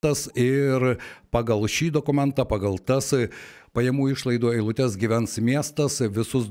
miestas ir pagal šį dokumentą, pagal tas pajamų išlaidų eilutės gyvens miestas visus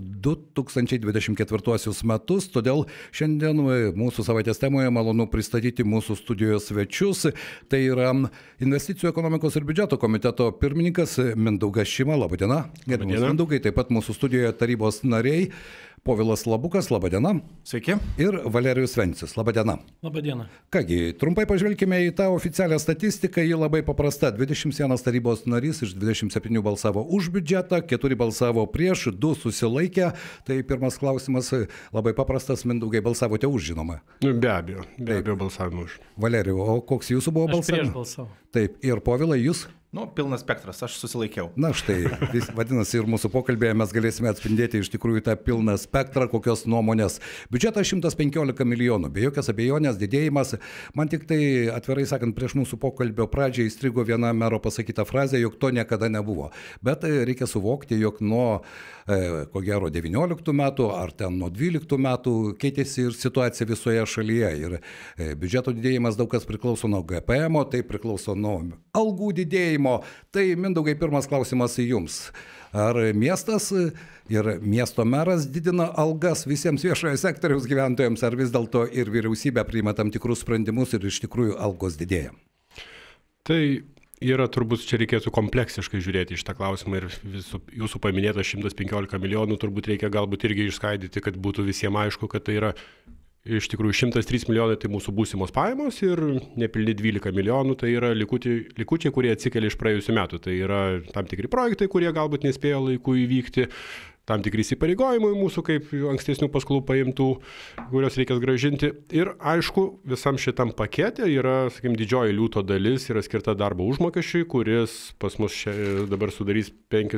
2024 metus. Todėl šiandien mūsų savaitės temoje malonu pristatyti mūsų studijos svečius. Tai yra Investicijų ekonomikos ir biudžeto komiteto pirmininkas Mindaugas Šima. Labadiena. Gerbiamas Mindaugai, taip pat mūsų studijoje tarybos nariai Povilas Labukas. Labadiena. Sveiki. Ir Valerijus Vencius. Labadiena. Labadiena. Kągi, trumpai pažvelkime į tą oficialią statistiką. Ji labai paprasta. 21 tarybos narys iš 27 balsavo už biudžetą, 4 balsavo prieš, 2 susilaikė. Tai pirmas klausimas labai paprastas. Mindaugai, balsavote už, žinoma? Be abejo balsavimo už. Valerijau, o koks jūsų buvo balsavimas? Aš prieš balsavau. Taip, ir Povilai, jūs? Pilnas spektras, aš susilaikiau. Na štai, vadinasi, ir mūsų pokalbėje mes galėsime atspindėti iš tikrųjų tą pilną spektrą, kokios nuomonės. Biudžetas 115 milijonų, be jokios abejonės didėjimas. Man tik tai, atvirai sakant, prieš mūsų pokalbio pradžią įstrigo viena mero pasakyta frazė, jog to niekada nebuvo. Bet reikia suvokti, jog nuo, ko gero, 19 metų ar ten nuo 12 metų keitėsi ir situacija visoje šalyje. Ir biudžeto didėjimas daug kas priklauso nuo GPM, tai priklauso nuo algų didėjimo. Tai, Mindaugai, pirmas klausimas jums. Ar miestas ir miesto meras didina algas visiems viešojo sektoriaus gyventojams, ar vis dėlto ir vyriausybė priima tam tikrus sprendimus ir iš tikrųjų algos didėja? Tai yra turbūt, čia reikėtų kompleksiškai žiūrėti iš tą klausimą ir jūsų paminėta 115 milijonų turbūt reikia galbūt irgi išskaidyti, kad būtų visiems aišku, kad tai yra iš tikrųjų 103 milijonai tai mūsų būsimos pajamos ir nepilni 12 milijonų tai yra likučiai, kurie atsikelia iš praėjusių metų. Tai yra tam tikri projektai, kurie galbūt nespėjo laiku įvykti, tam tikri įsipareigojimai mūsų kaip ankstesnių paskolų paimtų, kurios reikės gražinti. Ir aišku, visam šitam pakete yra, sakykime, didžioji liūto dalis yra skirta darbo užmokesčiui, kuris pas mus dabar sudarys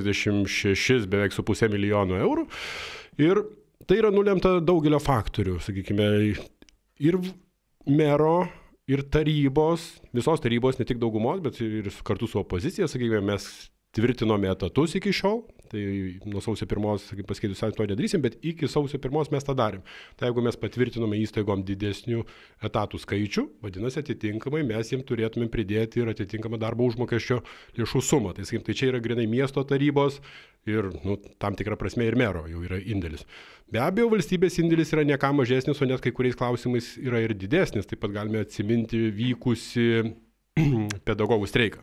56 beveik su pusė milijonų eurų. Ir tai yra nulemta daugelio faktorių, sakykime, ir mero, ir tarybos, visos tarybos, ne tik daugumos, bet ir kartu su opozicija, sakykime, mes tvirtinome etatus iki šiol, tai nuo sausio 1, pasikeitus to nedarysim, bet iki sausio 1 mes tą darėm. Tai jeigu mes patvirtinome įstaigom didesnių etatų skaičių, vadinasi, atitinkamai mes jiems turėtume pridėti ir atitinkamą darbo užmokesčio lėšų sumą. Tai, sakykim, tai čia yra grinai miesto tarybos ir tam tikrą prasme ir mero jau yra indėlis. Be abejo, valstybės indėlis yra ne ką mažesnis, o net kai kuriais klausimais yra ir didesnis. Taip pat galime atsiminti vykusi pedagogų streiką.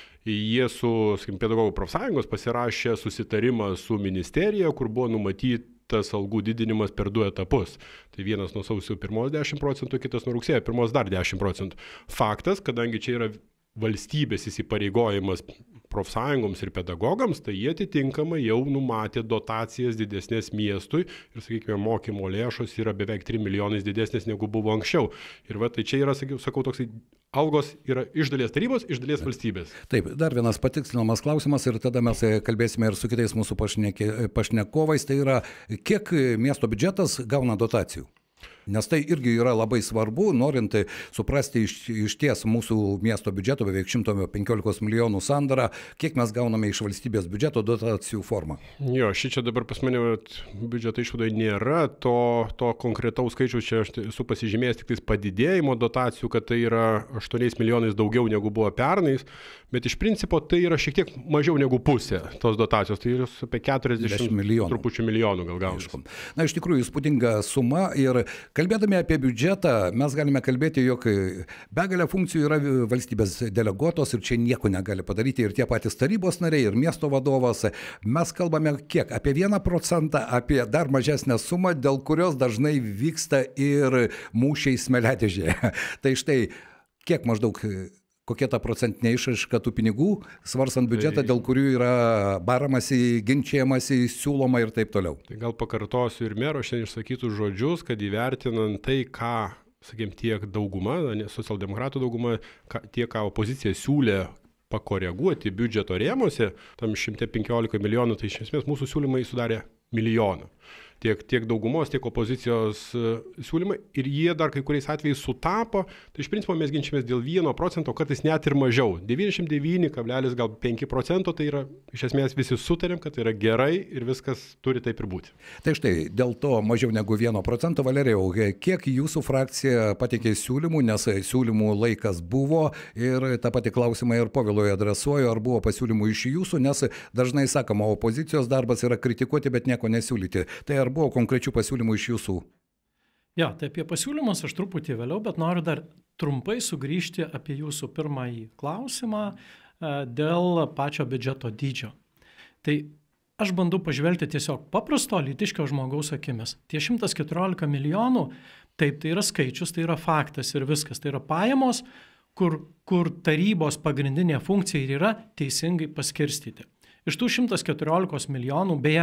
Jie su pedagogų profsąjungos pasirašė susitarimą su ministerija, kur buvo numatytas algų didinimas per 2 etapus. Tai vienas nuo sausio 1 10%, kitas nuo rugsėjo 1 dar 10%. Faktas, kadangi čia yra valstybės įsipareigojimas profsąjungoms ir pedagogams, tai jie atitinkamai jau numatė dotacijas didesnės miestui ir, sakykime, mokymo lėšos yra beveik 3 milijonais didesnės negu buvo anksčiau. Ir tai čia yra, sakau, toksai algos yra iš dalies tarybos, iš dalies valstybės. Taip, dar vienas patikslinamas klausimas ir tada mes kalbėsime ir su kitais mūsų pašnekovais. Tai yra, kiek miesto biudžetas gauna dotacijų? Nes tai irgi yra labai svarbu, norint suprasti iš ties mūsų miesto biudžeto beveik 115 milijonų sandarą, kiek mes gauname iš valstybės biudžeto dotacijų formą. Jo, čia dabar pas mane biudžeto išvadoje nėra to konkretaus skaičiaus, čia aš esu pasižymėjęs tik tais padidėjimo dotacijų, kad tai yra 8 milijonais daugiau negu buvo pernais, bet iš principo tai yra šiek tiek mažiau negu pusė tos dotacijos, tai yra apie 40 trupučių milijonų gal gaunasi. Na, iš tikrųjų, įspūdinga suma ir kalbėdami apie biudžetą, mes galime kalbėti, jog begalė funkcijų yra valstybės deleguotos ir čia nieko negali padaryti ir tie patys tarybos nariai, ir miesto vadovas. Mes kalbame kiek? Apie 1%, apie dar mažesnę sumą, dėl kurios dažnai vyksta ir mūšiai smėliadėžėje. Tai štai, kiek maždaug, kokia ta procentinė išraiška tų pinigų, svarstant biudžetą, dėl kurių yra baramasi, ginčiamasi, siūloma ir taip toliau. Tai gal pakartosiu ir mero šiandien išsakytų žodžius, kad įvertinant tai, ką, sakėm, tiek dauguma, socialdemokratų dauguma, tiek, ką opozicija siūlė pakoreguoti biudžeto rėmose, tam 115 milijonų, tai iš esmės mūsų siūlymai sudarė milijoną. tiek daugumos, tiek opozicijos siūlymai ir jie dar kai kuriais atvejais sutapo, tai iš principo mes ginčimės dėl 1%, kartais net ir mažiau. 99,5% tai yra, iš esmės visi sutarėm, kad tai yra gerai ir viskas turi taip ir būti. Tai štai, dėl to mažiau negu 1%, Valerijau, kiek jūsų frakcija pateikė siūlymų, nes siūlymų laikas buvo ir tą patį klausimą ir Povilui adresuoju, ar buvo pasiūlymų iš jūsų, nes dažnai sakoma, opozicijos darbas yra kritikuoti, bet nieko nesiūlyti. Tai ar buvo konkrečių pasiūlymų iš jūsų? Ja, tai apie pasiūlymus aš truputį vėliau, bet noriu dar trumpai sugrįžti apie jūsų pirmąjį klausimą dėl pačio biudžeto dydžio. Tai aš bandau pažvelgti tiesiog paprasto lytiškio žmogaus akimis. Tie 114 milijonų, taip, tai yra skaičius, tai yra faktas ir viskas. Tai yra pajamos, kur tarybos pagrindinė funkcija ir yra teisingai paskirstyti. Iš tų 114 milijonų, beje,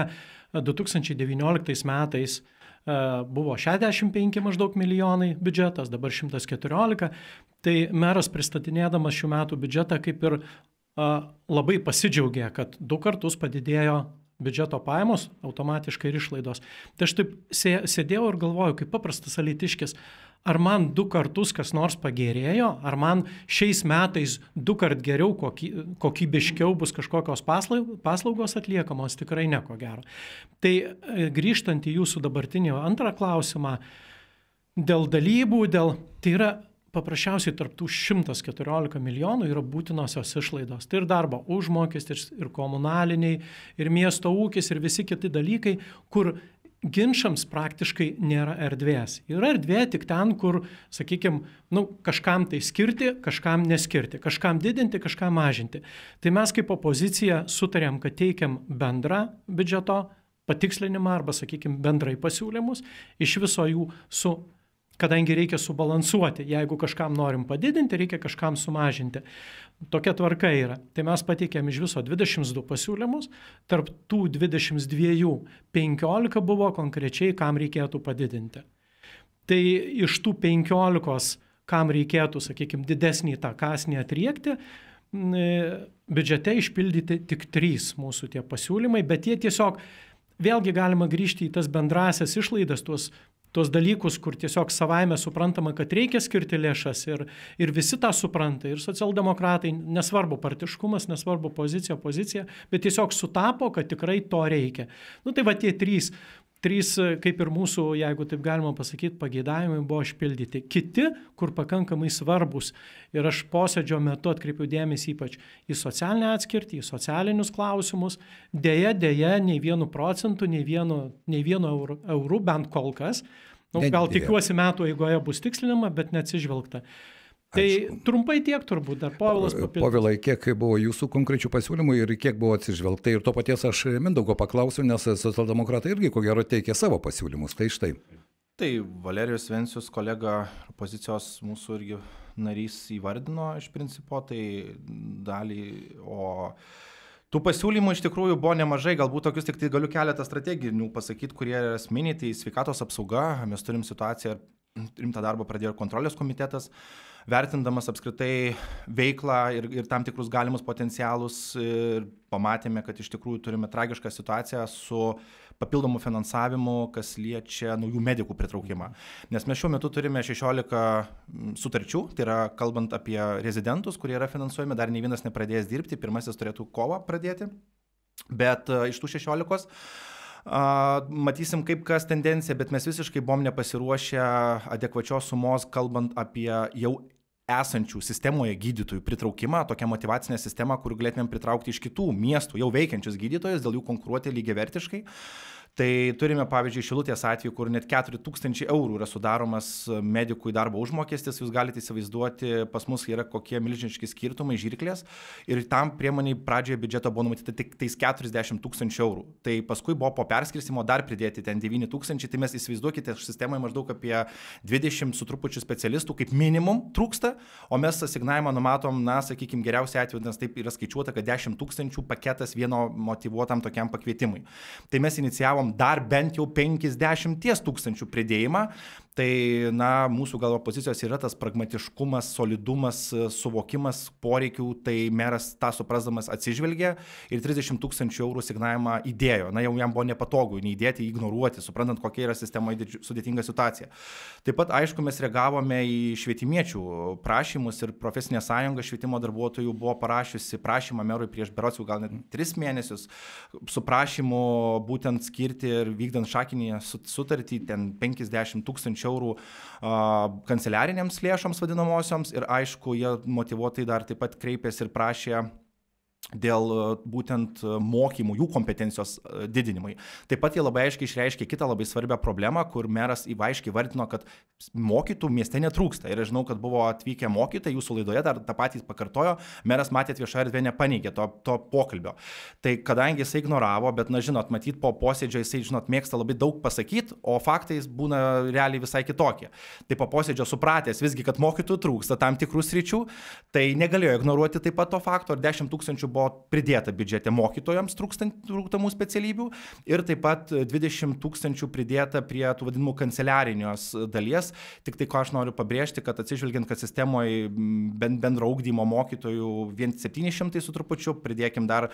2019 metais buvo 65 maždaug milijonai biudžetas, dabar 114, tai meras pristatinėdamas šių metų biudžetą kaip ir labai pasidžiaugė, kad 2 kartus padidėjo biudžeto pajamos, automatiškai ir išlaidos. Tai aš taip sėdėjau ir galvoju, kaip paprastas alytiškis, ar man 2 kartus kas nors pagerėjo, ar man šiais metais 2 kart geriau, kokybiškiau bus kažkokios paslaugos atliekamos, tikrai nieko gero. Tai grįžtant į jūsų dabartinį antrą klausimą, dėl dalybų, tai yra paprasčiausiai tarp tų 114 milijonų yra būtinosios išlaidos. Tai ir darbo užmokestis, ir komunaliniai, ir miesto ūkis, ir visi kiti dalykai, kur ginčams praktiškai nėra erdvės. Yra erdvė tik ten, kur, sakykime, kažkam tai skirti, kažkam neskirti, kažkam didinti, kažkam mažinti. Tai mes kaip opozicija sutarėm, kad teikiam bendrą biudžeto patikslinimą arba, sakykime, bendrai pasiūlymus, iš viso jų kadangi reikia subalansuoti, jeigu kažkam norim padidinti, reikia kažkam sumažinti. Tokia tvarka yra. Tai mes pateikėm iš viso 22 pasiūlymus, tarp tų 22 15 buvo konkrečiai, kam reikėtų padidinti. Tai iš tų 15, kam reikėtų, sakykime, didesnį tą kąsnį atriekti, biudžete išpildyti tik 3 mūsų tie pasiūlymai, bet jie tiesiog, vėlgi galima grįžti į tas bendrasias išlaidas, tuos dalykus, kur tiesiog savaime suprantama, kad reikia skirti lėšas ir visi tą supranta, ir socialdemokratai, nesvarbu partiškumas, nesvarbu pozicija, bet tiesiog sutapo, kad tikrai to reikia. Tai va tie 3, kaip ir mūsų, jeigu taip galima pasakyti, pageidavimai buvo išpildyti. Kiti, kur pakankamai svarbus, ir aš posėdžio metu atkreipiu dėmesį ypač į socialinę atskirtį, į socialinius klausimus, dėja, nei 1%, nei 1 eurų, bent kol kas. Gal tikiuosi metų eigoje bus tikslinama, bet neatsižvelgta. Tai trumpai tiek turbūt, dar Povilas papildys. Povilai, kiek buvo jūsų konkrečių pasiūlymų ir kiek buvo atsižvelgta? Ir to paties aš Mindaugo paklausiu, nes socialdemokratai irgi ko gero teikė savo pasiūlymus. Tai štai. Tai Valerijus Vencius, kolega opozicijos mūsų irgi narys įvardino iš principo, tai dalį, o tų pasiūlymų iš tikrųjų buvo nemažai, galbūt tokius tik tai galiu keletą strateginių pasakyti, kurie yra esminiai, tai sveikatos apsauga, mes turim situaciją, rimtą darbą pradėjo kontrolės komitetas, vertindamas apskritai veiklą ir tam tikrus galimus potencialus, ir pamatėme, kad iš tikrųjų turime tragišką situaciją su papildomu finansavimu, kas liečia naujų medikų pritraukimą. Nes mes šiuo metu turime 16 sutarčių, tai yra kalbant apie rezidentus, kurie yra finansuojami, dar nei vienas nepradėjęs dirbti, pirmasis turėtų kovą pradėti, bet iš tų 16 matysim kaip kas tendencija, bet mes visiškai buvom nepasiruošę adekvačios sumos, kalbant apie jau esančių sistemoje gydytojų pritraukimą, tokią motyvacinę sistemą, kur galėtumėm pritraukti iš kitų miestų jau veikiančius gydytojus, dėl jų konkuruoti lygiavertiškai. Tai turime, pavyzdžiui, Šilutės atveju, kur net 4000 eurų yra sudaromas medikų į darbo užmokestis, jūs galite įsivaizduoti, pas mus yra kokie milžiniški skirtumai žirklės ir tam priemoniai pradžioje biudžeto buvo numatyta tik tais 40 000 eurų. Tai paskui buvo po perskirstimo dar pridėti ten 9 000, tai mes įsivaizduokite, sistemoje maždaug apie 20 su trupučiu specialistų kaip minimum trūksta, o mes asignavimą numatom, sakykime, geriausiai atveju, nes taip yra skaičiuota, kad 10 000 paketas vieno motyvuotam tokiam pakvietimui. Tai mes inicijavom dar bent jau 50 000 pridėjimą, Tai, na, mūsų gal opozicijos yra tas pragmatiškumas, solidumas, suvokimas poreikių, tai meras tą suprasdamas atsižvelgė ir 30 000 eurų signavimą įdėjo. Na, jau jam buvo nepatogu neįdėti, ignoruoti, suprantant, kokia yra sistemoje sudėtinga situacija. Taip pat, aišku, mes reagavome į švietimiečių prašymus ir profesinė sąjunga švietimo darbuotojų buvo parašiusi prašymą merui prieš berods jau gal net 3 mėnesius su prašymu būtent skirti ir vykdant šakinį sutartį ten 50 000 eurų kanceliarinėms lėšoms vadinamosioms ir aišku, jie motyvuotai dar taip pat kreipėsi ir prašė dėl būtent mokymų, jų kompetencijos didinimui. Taip pat jie labai aiškiai išreiškė kitą labai svarbią problemą, kur meras aiškiai vardino, kad mokytų mieste netrūksta. Ir aš žinau, kad buvo atvykę mokytojai, jūsų laidoje dar tą patį pakartojo, meras matėt viešą erdvę nepaneigė to pokalbio. Tai kadangi jisai ignoravo, bet, na, žinot, matyt, po posėdžio jisai, žinot, mėgsta labai daug pasakyti, o faktais būna realiai visai kitokie. Tai po posėdžio supratęs visgi, kad mokytojų trūksta tam tikrų sričių, tai negalėjo ignoruoti taip pat to fakto, ir 10 000 buvo pridėta biudžete mokytojams trūktamų specialybių ir taip pat 20 000 pridėta prie tų vadinamų kanceliarinios dalies. Tik tai, ko aš noriu pabrėžti, kad atsižvelgiant, kad sistemoje bendro ugdymo mokytojų vien 700 su trupučiu, pridėkim dar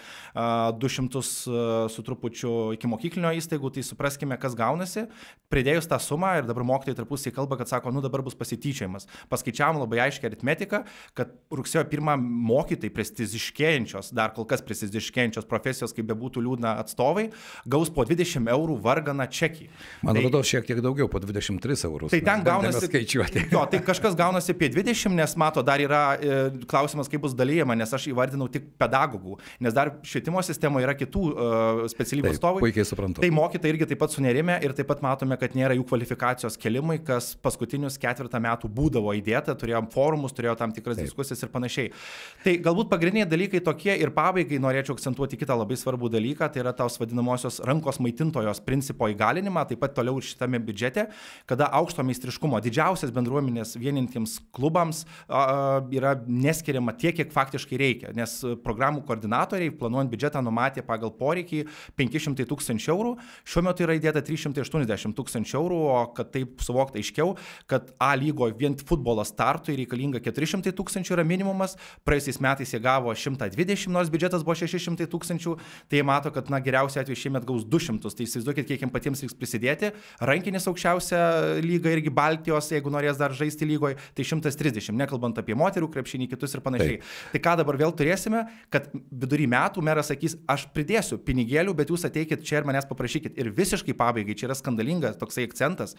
200 su trupučiu iki mokyklinio įstaigų, tai supraskime, kas gaunasi. Pridėjus tą sumą ir dabar mokytojai tarpusiai kalba, kad sako, nu dabar bus pasityčiajimas. Paskaičiavom labai aiškiai aritmetiką, kad rugsėjo 1 mokytojai prestižiškėjančios, dar kol kas prestižiškėjančios profesijos, kaip bebūtų liūdna atstovai, gaus po 20 eurų varganą čekį. Man atrodo, šiek tiek daugiau, po 23 eurus. Tai ten gaunasi skaičiuoti. Jo, tai kažkas gaunasi apie 20, nes mato, dar yra klausimas, kaip bus dalyjama, nes aš įvardinau tik pedagogų, nes dar švietimo sistemoje yra kitų specialybių atstovų. Puikiai suprantu. Tai mokytojai irgi taip pat sunerime ir taip pat matome, kad nėra jų kvalifikacijos kelimui, kas paskutinius 4 metų būdavo įdėta, turėjom forumus, turėjo tam tikras diskusijas ir panašiai. Tai galbūt pagrindiniai dalykai tokie ir pabaigai norėčiau akcentuoti kitą labai svarbų dalyką, tai yra tos vadinamosios rankos maitintojos principo įgalinimą, taip pat toliau ir šitame biudžete, kada aukšto meistriškumo didžiausias bendruomenės vienintiems klubams yra neskiriama tiek, kiek faktiškai reikia, nes programų koordinatoriai planuojant biudžetą numatė pagal poreikį 500 000 eurų, šiuo metu yra įdėta 380 000 eurų, o kad taip suvokti aiškiau, kad A lygoje vien futbolo startui reikalinga 400 000 yra minimumas, praėjusiais metais jie gavo 120, nors biudžetas buvo 600 000, tai jie mato, kad na, geriausiai atveju šiemet gaus 200, tai įsivaizduokit, kiek jiems patiems reiks prisidėti, rankinis aukščiausia lyga irgi Baltijos, jeigu norės dar žaisti lygoje, tai 130, nekalbant apie moterų krepšinį, kitus ir panašiai. Tai ką dabar vėl turėsime, kad vidury metų meras sakys, aš pridėsiu pinigėlių, bet jūs ateikit čia ir manęs paprašykit. Ir visiškai pabaigai, čia yra skandalingas toksai akcentas,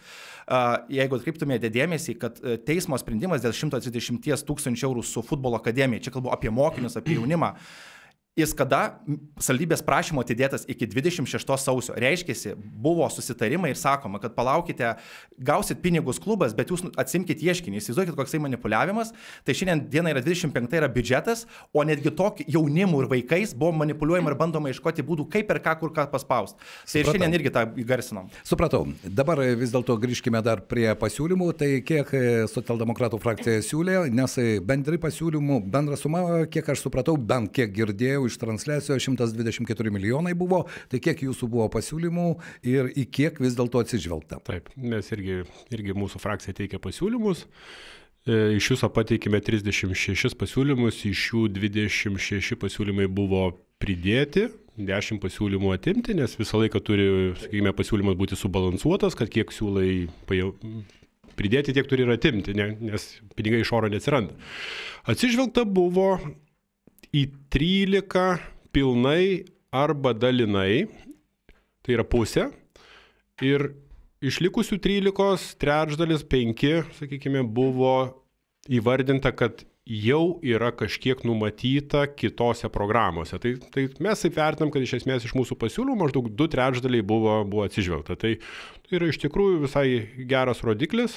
jeigu atkreiptumėte dėmesį, kad teismo sprendimas dėl 130 000 eurų su futbolo akademija, čia kalbu apie mokinius, apie jaunimą, jis kada savivaldybės prašymo atidėtas iki 26 sausio. Reiškiasi, buvo susitarimai ir sakoma, kad palaukite, gausit pinigus klubas, bet jūs atsimkit ieškinį. Įsivaizduokit, koksai manipuliavimas. Tai šiandien diena yra 25 yra biudžetas, o netgi tokį jaunimų ir vaikais buvo manipuliuojama ir bandoma ieškoti būdų, kaip ir ką, kur ką paspaust. Tai ir šiandien irgi tą įgarsinom. Supratau. Dabar vis dėlto grįžkime dar prie pasiūlymų. Tai kiek socialdemokratų frakcija siūlė, nes bendrai pasiūlymų, bendra suma, kiek aš supratau, bent kiek girdėjau, iš transliacijos 124 milijonai buvo, tai kiek jūsų buvo pasiūlymų ir į kiek vis dėlto atsižvelgta? Taip, mes irgi mūsų frakcija teikia pasiūlymus. Iš viso pateikime 36 pasiūlymus, iš jų 26 pasiūlymai buvo pridėti, 10 pasiūlymų atimti, nes visą laiką turi, sakykime, pasiūlymas būti subalansuotas, kad kiek siūlai pridėti, tiek turi ir atimti, nes pinigai iš oro neatsiranda. Atsižvelgta buvo į 13 pilnai arba dalinai, tai yra pusė, ir iš likusių 13 trečdalis 5, sakykime, buvo įvardinta, kad jau yra kažkiek numatyta kitose programuose. Tai mes taip vertinam, kad iš esmės iš mūsų pasiūlymų maždaug 2 trečdaliai buvo atsižvelgta. Tai yra iš tikrųjų visai geras rodiklis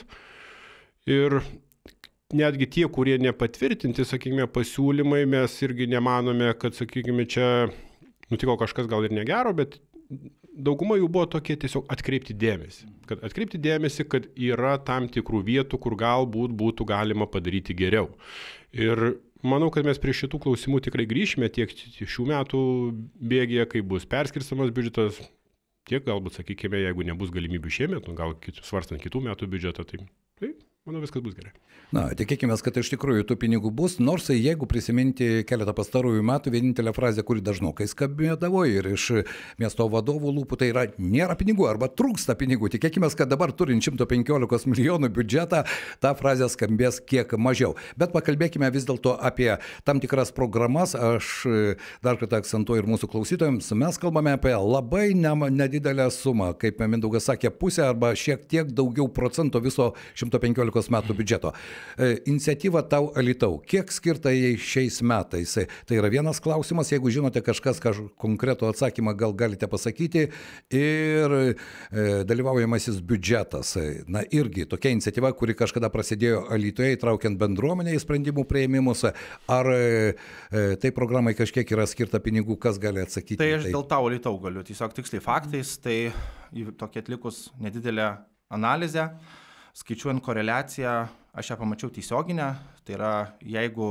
ir netgi tie, kurie nepatvirtinti, sakykime, pasiūlymai, mes irgi nemanome, kad, sakykime, čia nutiko kažkas gal ir negero, bet dauguma jų buvo tokie tiesiog atkreipti dėmesį. Kad atkreipti dėmesį, kad yra tam tikrų vietų, kur galbūt būtų galima padaryti geriau. Ir manau, kad mes prie šitų klausimų tikrai grįšime tiek šių metų bėgėje, kai bus perskirstamas biudžetas, tiek galbūt, sakykime, jeigu nebus galimybių šiemet, gal svarstant kitų metų biudžetą, tai manau, viskas bus gerai. Na, tikėkime, kad iš tikrųjų tų pinigų bus, nors jeigu prisiminti keletą pastarųjų metų, vienintelė frazė, kuri dažnokai skambėdavo ir iš miesto vadovų lūpų, tai yra nėra pinigų arba trūksta pinigų. Tikėkime, kad dabar turint 115 milijonų biudžetą, ta frazė skambės kiek mažiau. Bet pakalbėkime vis dėlto apie tam tikras programas. Aš dar kartą akcentuoju ir mūsų klausytojams, mes kalbame apie labai nedidelę sumą, kaip Mindaugas sakė, pusę arba šiek tiek daugiau procento viso 115 metų biudžeto. Iniciatyva Tau Alytau, kiek skirta jai šiais metais? Tai yra vienas klausimas, jeigu žinote konkretų atsakymą, gal galite pasakyti. Ir dalyvaujamasis biudžetas. Na irgi tokia iniciatyva, kuri kažkada prasidėjo Alytuje, įtraukiant bendruomenę į sprendimų priėmimus. Ar tai programai kažkiek yra skirta pinigų, kas gali atsakyti? Tai aš dėl Tau Alytau galiu tiesiog tiksliai faktais, tai tokia atlikus nedidelę analizę, skaičiuojant koreliaciją, aš ją pamačiau tiesioginę, tai yra jeigu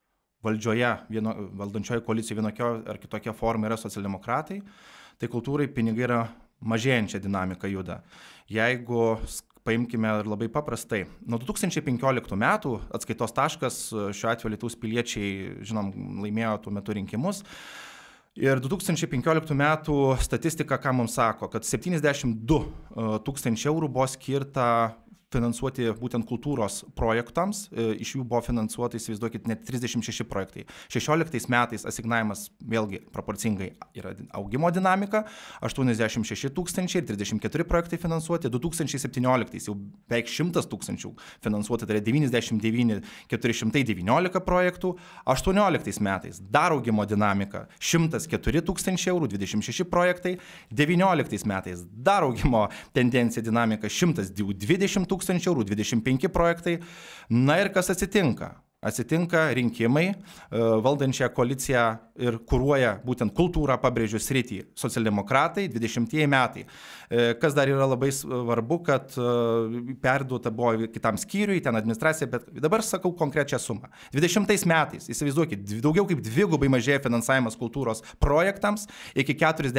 valdančioje koalicijoje vienokio ar kitokia forma yra socialdemokratai, tai kultūrai pinigai yra mažėjančia dinamika juda. Jeigu paimkime labai paprastai, nuo 2015 metų atskaitos taškas, šiuo atveju Alytaus piliečiai, žinom, laimėjo tuo metu rinkimus. Ir 2015 metų statistika, ką mums sako, kad 72 tūkstančiai eurų buvo skirta finansuoti būtent kultūros projektams, iš jų buvo finansuota, įsivaizduokit, net 36 projektai. 16 metais asignavimas vėlgi proporcingai yra augimo dinamika, 86 tūkstančiai ir 34 projektai finansuoti, 2017 jau beveik 100 tūkstančių finansuoti, tai yra 99 419 projektų, 18 metais dar augimo dinamika, 104 tūkstančiai eurų, 26 projektai, 19 metais dar augimo tendencija dinamika, 120 tūkstančių eurų, 25 projektai. Na ir kas atsitinka? Atsitinka rinkimai, valdančią koaliciją ir kuruoja būtent kultūrą, pabrėžiu sritį, socialdemokratai, 20 metai. Kas dar yra labai svarbu, kad perduota buvo kitam skyriui, ten administracija, bet dabar sakau konkrečią sumą. 20 metais, įsivaizduokit, daugiau kaip dvigubai mažėja finansavimas kultūros projektams iki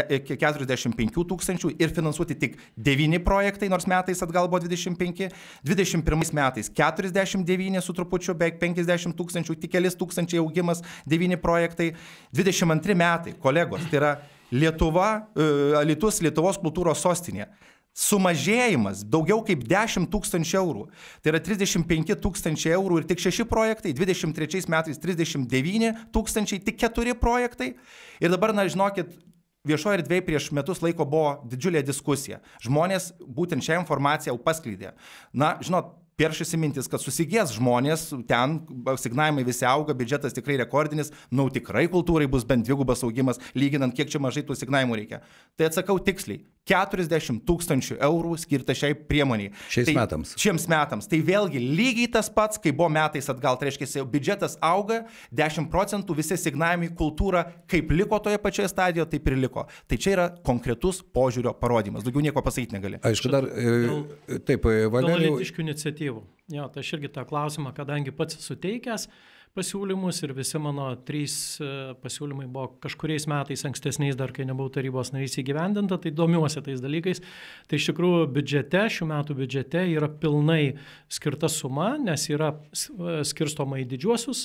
45 tūkstančių ir finansuoti tik 9 projektai, nors metais atgal buvo 25. 21 metais 49 su trupučiu, beveik 50 tūkstančių, tik kelis tūkstančiai augimas, 9 projektai. 22 metai, kolegos, tai yra Lietuva, Alytus, Lietuvos kultūros sostinė. Sumažėjimas daugiau kaip 10 tūkstančių eurų. Tai yra 35 tūkstančiai eurų ir tik 6 projektai, 23 metais 39 tūkstančiai, tik 4 projektai. Ir dabar, na, žinokit, viešoje erdvėje prieš metus laiko buvo didžiulė diskusija. Žmonės būtent šią informaciją jau paskleidė. Na, žinot, peršasi mintis, kad susigės žmonės, ten asignavimai visi auga, biudžetas tikrai rekordinis, tikrai kultūrai bus bent dvigubas augimas, lyginant kiek čia mažai tų asignavimų reikia. Tai atsakau tiksliai, 40 tūkstančių eurų skirta šiai priemoniai. Šiems metams. Tai vėlgi lygiai tas pats, kai buvo metais atgal, tai reiškia, biudžetas auga, 10 procentų, visi asignavimai, kultūra, kaip liko toje pačioje stadijoje, taip ir liko. Tai čia yra konkretus požiūrio parodymas, daugiau nieko pasakyti negali. Aišku, dar taip, Valerijau. Jo, tai aš irgi tą klausimą, kadangi pats suteikęs pasiūlymus ir visi mano 3 pasiūlymai buvo kažkuriais metais ankstesniais, dar kai nebuvau tarybos narys įgyvendinta, tai domiuosi tais dalykais. Tai iš tikrųjų biudžete, šių metų biudžete yra pilnai skirta suma, nes yra skirstoma į didžiuosius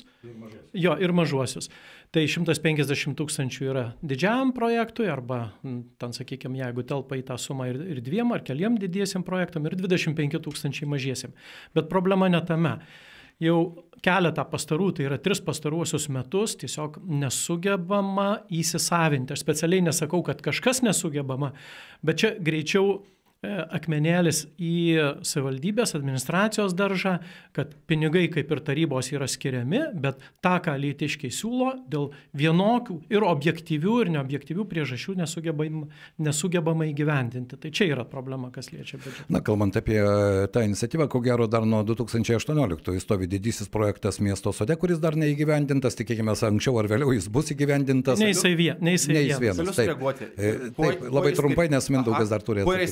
ir mažuosius. Tai 150 tūkstančių yra didžiajam projektui arba, ten sakykime, jeigu telpa į tą sumą ir 2 ar keliam didiesiam projektam ir 25 tūkstančiai mažiesiam. Bet problema ne tame. Jau keletą pastarų, tai yra 3 pastaruosius metus tiesiog nesugebama įsisavinti. Aš specialiai nesakau, kad kažkas nesugebama, bet čia greičiau akmenėlis į savivaldybės administracijos daržą, kad pinigai kaip ir tarybos yra skiriami, bet tą, ką alytiškiai siūlo, dėl vienokių ir objektyvių ir neobjektyvių priežasčių nesugebama įgyvendinti. Tai čia yra problema, kas liečia biudžetą. Na, kalbant apie tą iniciatyvą, ko gero dar nuo 2018 stovi didysis projektas Miesto sode, kuris dar neįgyvendintas, tikėkime, anksčiau ar vėliau jis bus įgyvendintas. Neįsai vienas. Taip, labai trumpai, nes Mindaugas dar turės. Kuo yra išskirtinis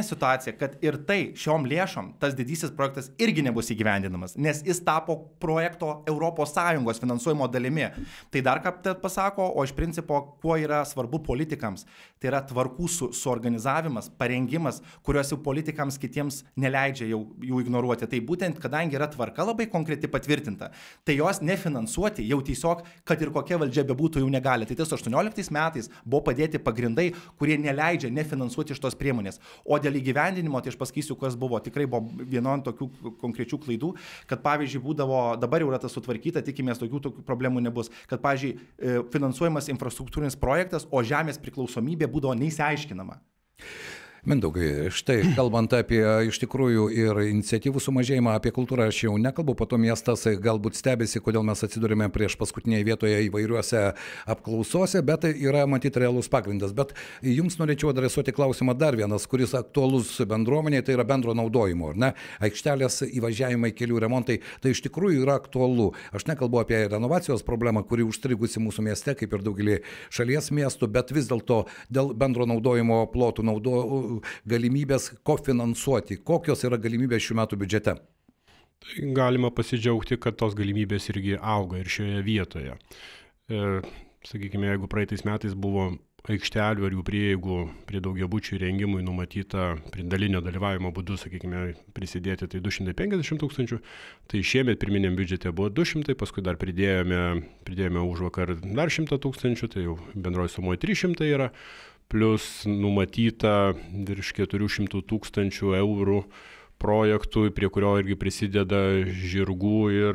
situacija, kad ir tai šiom lėšom tas didysis projektas irgi nebus įgyvendinamas, nes jis tapo projekto ES finansuojimo dalimi. Tai dar ką pasako, o iš principo, kuo yra svarbu politikams, tai yra tvarkų suorganizavimas, parengimas, kuriuos jau politikams kitiems neleidžia jų ignoruoti. Tai būtent, kadangi yra tvarka labai konkreti patvirtinta, tai jos nefinansuoti jau tiesiog, kad ir kokia valdžia bebūtų, jau negali. Tai tas 18 metais buvo padėti pagrindai, kurie neleidžia nefinansuoti šitos priemonės. O dėl įgyvendinimo, tai aš pasakysiu, kas buvo. Tikrai buvo viena tokių konkrečių klaidų, kad pavyzdžiui būdavo, dabar jau yra tas sutvarkyta, tikimės tokių problemų nebus, kad pavyzdžiui finansuojamas infrastruktūrinis projektas, o žemės priklausomybė būdavo neįsiaiškinama. Mindaugai, štai kalbant apie iš tikrųjų ir iniciatyvų sumažėjimą, apie kultūrą aš jau nekalbu, po to miestas galbūt stebisi, kodėl mes atsidurime prieš paskutinėje vietoje įvairiuose apklausose, bet yra matyti realus pagrindas. Bet jums norėčiau adresuoti klausimą dar vienas, kuris aktualus bendruomeniai, tai yra bendro naudojimo, ar ne? Aikštelės įvažiavimai, kelių remontai, tai iš tikrųjų yra aktualu. Aš nekalbu apie renovacijos problemą, kuri užstrigusi mūsų mieste, kaip ir daugelį šalies miestų, bet vis dėlto dėl bendro naudojimo plotų galimybės kofinansuoti. Kokios yra galimybės šių metų biudžete? Tai galima pasidžiaugti, kad tos galimybės irgi auga ir šioje vietoje. Sakykime, jeigu praeitais metais buvo aikštelių ar jų prieigų prie daugiabučių įrengimui numatyta prie dalinio dalyvavimo būdu, sakykime, prisidėti, tai 250 000, tai šiemet pirminiam biudžete buvo 200, paskui dar pridėjome užvakar dar 100 000, tai jau bendroji sumoje 300 yra. Plus numatyta virš 400 000 eurų projektui, prie kurio irgi prisideda Žirgų ir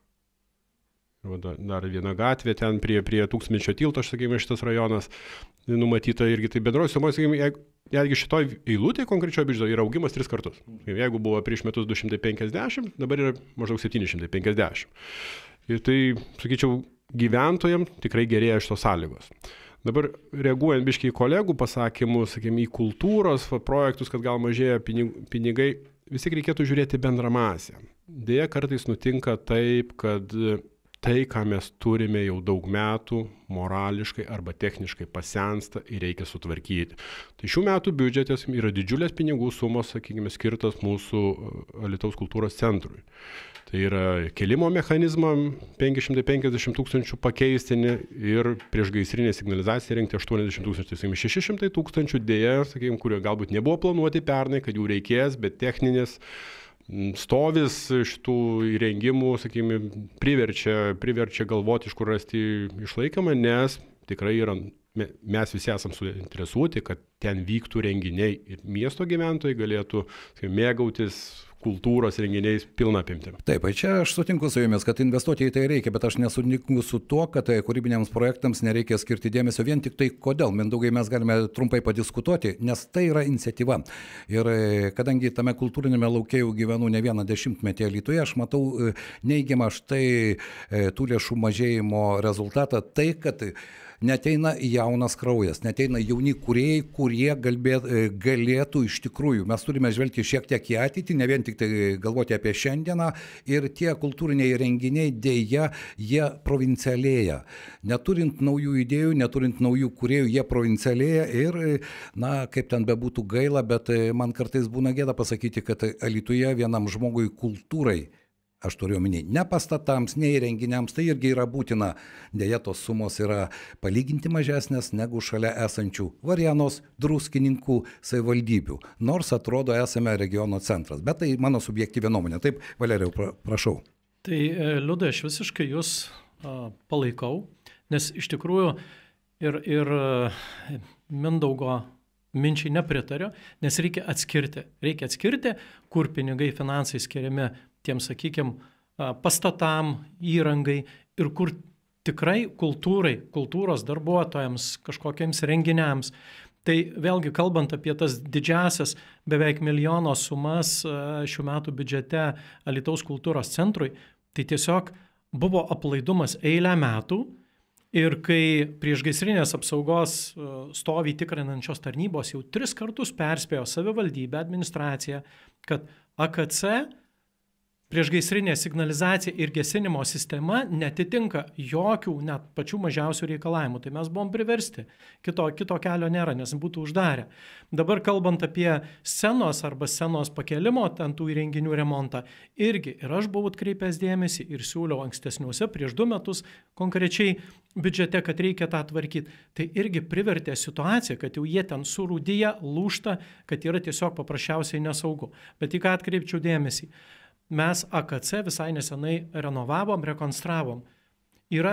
dar viena gatvė ten prie Tūkstantmečio tilto, aš sakykime, šitas rajonas numatyta irgi. Tai bendroji suma, sakykime, jeigu šitoj eilutėje konkrečioje biudžete yra augimas 3 kartus. Jeigu buvo prieš metus 250, dabar yra maždaug 750. Ir tai, sakyčiau, gyventojams tikrai gerėja šitos sąlygos. Dabar reaguojant biškiai į kolegų pasakymus, sakykime, į kultūros projektus, kad gal mažėja pinigai, vis tik reikėtų žiūrėti bendrą masę. Deja, kartais nutinka taip, kad tai, ką mes turime jau daug metų, morališkai arba techniškai pasensta ir reikia sutvarkyti. Tai šių metų biudžetas yra didžiulės pinigų sumos, sakykime, skirtas mūsų Alytaus kultūros centrui. Tai yra kelimo mechanizmą 550 000 pakeisti ir priešgaisrinę signalizaciją rinkti 80 000, tai 600 000 dėja, sakykime, kurio galbūt nebuvo planuoti pernai, kad jų reikės, bet techninis stovis šitų įrengimų, sakykime, priverčia galvoti, iš kur rasti išlaikymą, nes tikrai mes visi esam suinteresuoti, kad ten vyktų renginiai ir miesto gyventojai galėtų mėgautis kultūros renginiais pilna apimtim. Taip, čia aš sutinku su jumis, kad investuoti į tai reikia, bet aš nesutinku su tuo, kad kūrybiniams projektams nereikia skirti dėmesio vien tik tai kodėl. Mindaugai, mes galime trumpai padiskutuoti, nes tai yra iniciatyva. Ir kadangi tame kultūrinėme lauke jau gyvenu ne vieną dešimtmetį Alytuje, aš matau neigiamą štai tų lėšų mažėjimo rezultatą, tai kad neteina jaunas kraujas, neteina jauni kūrėjai, kurie galėtų iš tikrųjų. Mes turime žvelgti šiek tiek į ateitį, ne vien tik tai galvoti apie šiandieną, ir tie kultūriniai renginiai dėja, jie provincialėja. Neturint naujų idėjų, neturint naujų kūrėjų, jie provincialėja ir, na, kaip ten bebūtų gaila, bet man kartais būna gėda pasakyti, kad Alytuje vienam žmogui kultūrai, aš turiu omeny, ne pastatams, ne įrenginiams, tai irgi yra būtina. Deja, tos sumos yra palyginti mažesnės negu šalia esančių Varėnos, Druskininkų savivaldybių. Nors atrodo esame regiono centras, bet tai mano subjektyvi nuomonė. Taip, Valerijau, prašau. Tai, Liudai, aš visiškai jūs palaikau, nes iš tikrųjų ir Mindaugo minčiai nepritariu, nes reikia atskirti, kur pinigai finansai skiriami tiems, sakykime, pastatam, įrangai ir kur tikrai kultūros darbuotojams, kažkokiems renginiams. Tai vėlgi, kalbant apie tas didžiasias beveik milijono sumas šių metų biudžete Alytaus kultūros centrui, tai tiesiog buvo aplaidumas eilę metų. Ir kai priešgaisrinės apsaugos stovį tikrinančios tarnybos jau 3 kartus perspėjo savivaldybę, administraciją, kad AKC priešgaisrinė signalizacija ir gesinimo sistema netitinka jokių net pačių mažiausių reikalavimų. Tai mes buvom priversti. Kito kelio nėra, nes būtų uždarę. Dabar kalbant apie scenos arba scenos pakelimo, ten tų įrenginių remontą, irgi ir aš buvau atkreipęs dėmesį ir siūliau ankstesniuose prieš 2 metus konkrečiai biudžete, kad reikia tą tvarkyti. Tai irgi privertė situaciją, kad jau jie ten surūdyja, lūšta, kad yra tiesiog paprasčiausiai nesaugu. Bet į ką atkreipčiau dėmesį? Mes AKC visai nesenai renovavom, rekonstravom. Yra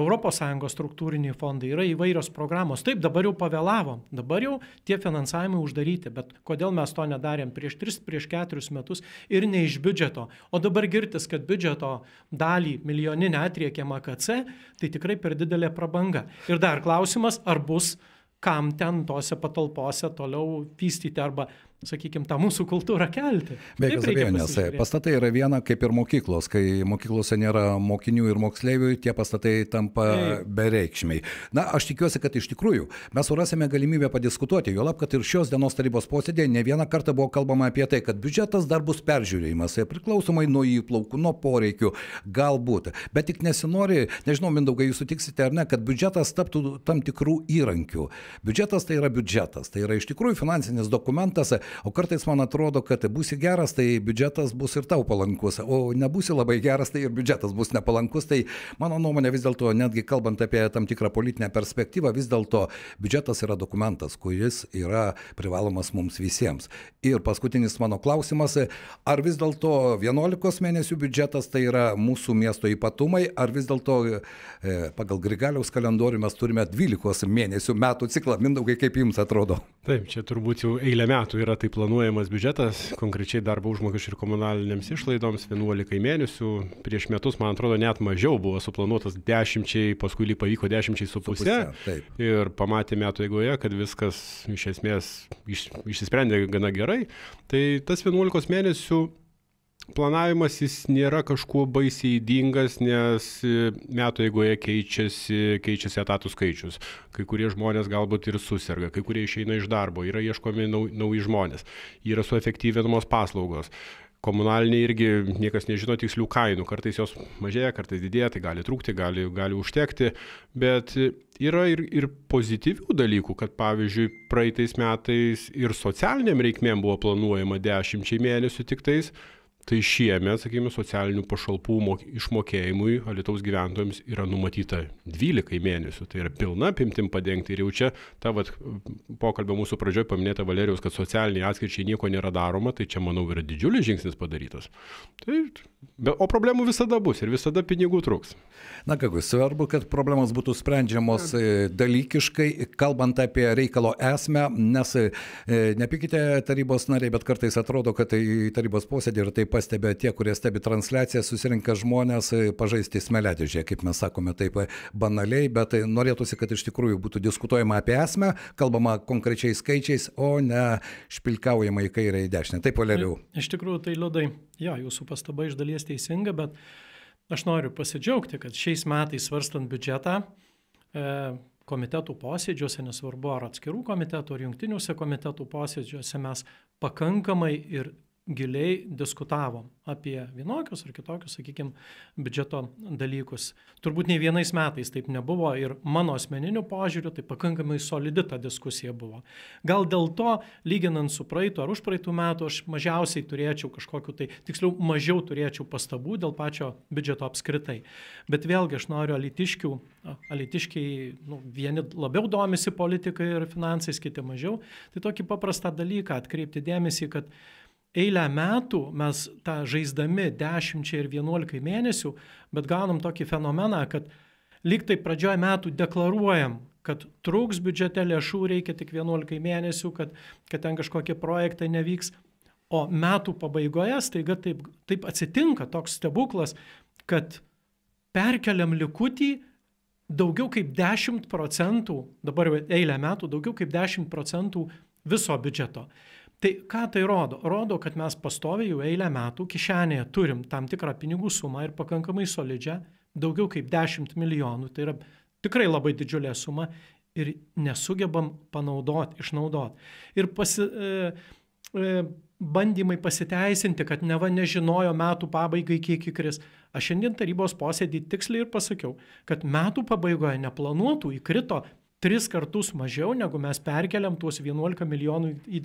ES struktūriniai fondai, yra įvairios programos. Taip, dabar jau pavėlavom, dabar jau tie finansavimai uždaryti, bet kodėl mes to nedarėm prieš 3, prieš 4 metus ir ne iš biudžeto. O dabar girtis, kad biudžeto dalį milijoninę atriekėm AKC, tai tikrai per didelė prabanga. Ir dar klausimas, ar bus kam ten tose patalpose toliau vystyti arba, sakykime, tą mūsų kultūrą kelti. Be jokios abejonės, pastatai yra viena kaip ir mokyklos, kai mokyklose nėra mokinių ir moksleivių, tie pastatai tampa bereikšmiai. Na, aš tikiuosi, kad iš tikrųjų mes surasime galimybę padiskutuoti, juolab, kad ir šios dienos tarybos posėdėje ne vieną kartą buvo kalbama apie tai, kad biudžetas dar bus peržiūrėjimas, priklausomai nuo įplaukų, nuo poreikių, galbūt. Bet tik nesinori, nežinau, Mindaugai, jūs sutiksite ar ne, kad biudžetas taptų tam tikrų įrankių. Biudžetas tai yra biudžetas, tai yra iš tikrųjų finansinis dokumentas. O kartais man atrodo, kad būsi geras, tai biudžetas bus ir tau palankus, o nebūsi labai geras, tai ir biudžetas bus nepalankus. Tai mano nuomonė vis dėlto, netgi kalbant apie tam tikrą politinę perspektyvą, vis dėlto biudžetas yra dokumentas, kuris yra privalomas mums visiems. Ir paskutinis mano klausimas, ar vis dėlto 11 mėnesių biudžetas tai yra mūsų miesto ypatumai, ar vis dėlto pagal Grigaliaus kalendorių mes turime 12 mėnesių metų ciklą. Mindaugai, kaip jums atrodo? Taip, čia turbūt jau eilę metų yra tai planuojamas biudžetas, konkrečiai darbo užmokesčių ir komunalinėms išlaidoms 11 mėnesių. Prieš metus, man atrodo, net mažiau buvo suplanuotas 10, paskui pavyko 10,5. Ir pamatė metų eigoje, kad viskas iš esmės išsisprendė gana gerai. Tai tas 11 mėnesių planavimas jis nėra kažkuo baisiai ydingas, nes metų eigoje keičiasi etatų skaičius. Kai kurie žmonės galbūt ir susirga, kai kurie išeina iš darbo, yra ieškomi nauji žmonės, yra suefektyvinamos paslaugos. Komunaliniai irgi niekas nežino tikslių kainų, kartais jos mažėja, kartais didėja, tai gali trūkti, gali užtekti, bet yra ir pozityvių dalykų, kad pavyzdžiui praeitais metais ir socialiniam reikmėm buvo planuojama 10 mėnesių tik tais. Tai šiemet, sakykime, socialinių pašalpų išmokėjimui Alytaus gyventojams yra numatyta 12 mėnesių. Tai yra pilna apimtim padengti. Ir jau čia ta pokalbio mūsų pradžioje paminėta Valerijaus, kad socialiniai atskirčiai nieko nėra daroma, tai čia, manau, yra didžiulis žingsnis padarytas. O problemų visada bus ir visada pinigų trūks. Na kągi, svarbu, kad problemos būtų sprendžiamos dalykiškai, kalbant apie reikalo esmę, nes nepykite tarybos nariai, bet kartais atrodo, kad į tarybos posėdį ir taip pastebė tie, kurie stebi transliaciją, susirinka žmonės pažaisti smėliadėžę, kaip mes sakome taip banaliai, bet norėtųsi, kad iš tikrųjų būtų diskutuojama apie esmę, kalbama konkrečiais skaičiais, o ne špilkaujama į kairę į dešinę. Taip, Valerijau. Iš tikrųjų, tai liūdai, jūsų pastaba iš dalies teisinga, bet aš noriu pasidžiaugti, kad šiais metais svarstant biudžetą komitetų posėdžiuose, nesvarbu ar atskirų komitetų, ar jungtiniuose komitetų posėdžiuose, mes pakankamai ir giliai diskutavom apie vienokius ar kitokius, sakykime, biudžeto dalykus. Turbūt nei vienais metais taip nebuvo ir mano asmeniniu požiūriu tai pakankamai solidi ta diskusija buvo. Gal dėl to, lyginant su praeitų ar už praeitų metų, aš mažiausiai turėčiau kažkokiu tai, tiksliau mažiau turėčiau pastabų dėl pačio biudžeto apskritai. Bet vėlgi aš noriu alytiškiai vieni labiau domisi politikai ir finansais, kiti mažiau. Tai tokį paprastą dalyką atkreipti dėmesį, kad eilę metų mes tą žaisdami 10 ir 11 mėnesių, bet gaunam tokį fenomeną, kad lyg tai pradžioje metų deklaruojam, kad trūks biudžete lėšų, reikia tik 11 mėnesių, kad ten kažkokie projektai nevyks, o metų pabaigoje staiga taip atsitinka toks stebuklas, kad perkeliam likutį daugiau kaip 10%, dabar eilę metų daugiau kaip 10% viso biudžeto. Tai ką tai rodo? Rodo, kad mes pastoviai jau eilę metų kišenėje turim tam tikrą pinigų sumą ir pakankamai solidžią, daugiau kaip 10 milijonų, tai yra tikrai labai didžiulė suma ir nesugebam išnaudoti. Ir bandymai pasiteisinti, kad neva nežinojo metų pabaigai, kiek įkris. Aš šiandien tarybos posėdį tiksliai ir pasakiau, kad metų pabaigoje neplanuotų įkrito 3 kartus mažiau, negu mes perkeliam tuos 11 milijonų į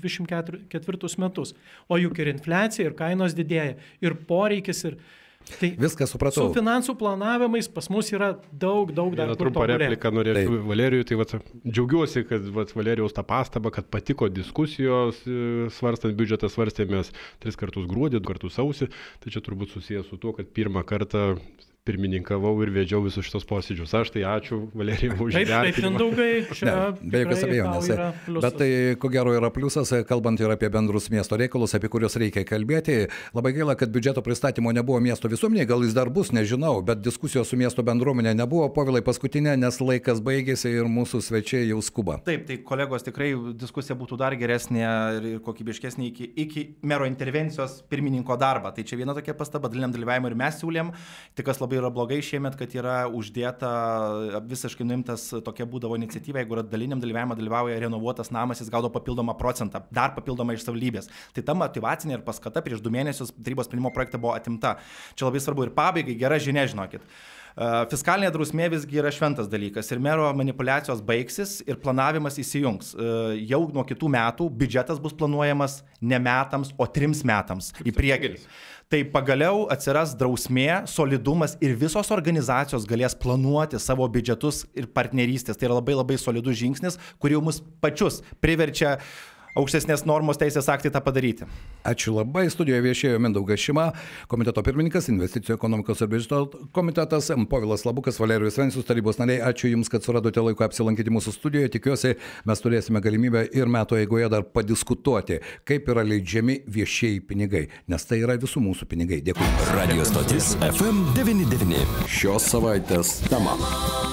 24 metus. O juk ir infliacija, ir kainos didėja, ir poreikis, ir... Tai viską supratau. Su finansų planavimais pas mus yra daug dar kur trumpą tobulėti. repliką norėčiau Valerijui, tai džiaugiuosi, kad Valerijaus tą pastabą, kad patiko diskusijos svarstant biudžetą, svarstėmės 3 kartus gruodį, 2 kartus sausį, tai čia turbūt susijęs su tuo, kad pirmą kartą pirmininkavau ir vedžiau visus šitos posėdžius. Aš tai ačiū Valerijai už įvertinimą. Taip, Mindaugai, čia be jokios abejonės. Bet tai, ko gero, yra pliusas, kalbant ir apie bendrus miesto reikalus, apie kuriuos reikia kalbėti. Labai gaila, kad biudžeto pristatymo nebuvo miesto visuomenėje, gal jis dar bus, nežinau, bet diskusijos su miesto bendruomenė nebuvo. Povilai, paskutinė, nes laikas baigėsi ir mūsų svečiai jau skuba. Taip, tai kolegos, tikrai diskusija būtų dar geresnė ir kokybiškesnė iki mero intervencijos pirmininko darbą. Tai čia viena tokia pastaba, daliniam dalyvavimui ir mes siūlėm. Tik kas labai yra blogai šiemet, kad yra uždėta, visiškai nuimtas tokia būdavo iniciatyva, jeigu yra daliniam dalyvavimą dalyvauja renovuotas namas, jis gaudo papildomą procentą, dar papildomą iš savivaldybės. Tai ta motyvacinė ir paskata prieš 2 mėnesius tarybos sprendimo projekte buvo atimta. Čia labai svarbu ir pabaigai, gera žinia, žinokit. Fiskalinė drausmė visgi yra šventas dalykas ir mero manipulacijos baigsis ir planavimas įsijungs. Jau nuo kitų metų biudžetas bus planuojamas ne metams, o 3 metams į priekį. Tai pagaliau atsiras drausmė, solidumas ir visos organizacijos galės planuoti savo biudžetus ir partnerystės. Tai yra labai solidus žingsnis, kurį mus pačius priverčia aukštesnės normos teisės aktai tą padaryti. Ačiū labai. Studijoje viešėjo Mindaugas Šima, komiteto pirmininkas, investicijų ekonomikos ir biudžeto komitetas, Povilas Labukas, Valerijus Vencius, tarybos nariai. Ačiū Jums, kad suradote laiko apsilankyti mūsų studijoje. Tikiuosi, mes turėsime galimybę ir metų eigoje dar padiskutuoti, kaip yra leidžiami viešieji pinigai, nes tai yra visų mūsų pinigai. Dėkui. Radio stotis FM 99. Šios savaitės tema.